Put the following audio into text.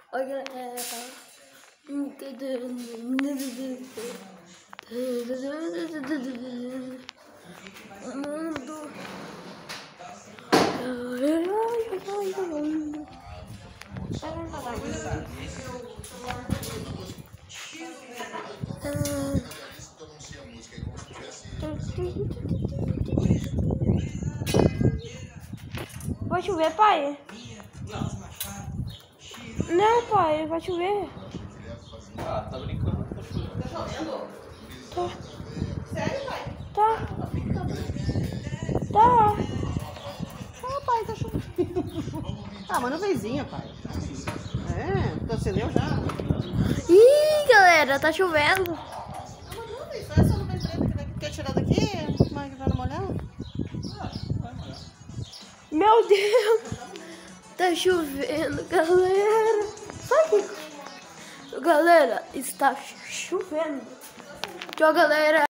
Oi, galera. Vai chover, pai? Não, pai, vai chover. Ah, tá brincando com chuva. Tá chovendo? Tá. Sério, pai? Tá. Tá brincando? Tá. Ah, pai, tá chovendo. Ah, mas nuvenzinha, pai. É, torcedeu já. Ih, galera, tá chovendo. Ah, mas nuvem, só essa nuvem preta que quer tirar daqui, mas que vai não molhar. Ah, vai molhar. Meu Deus. Tá chovendo, galera. Sabe? Galera, está chovendo. Tchau, galera.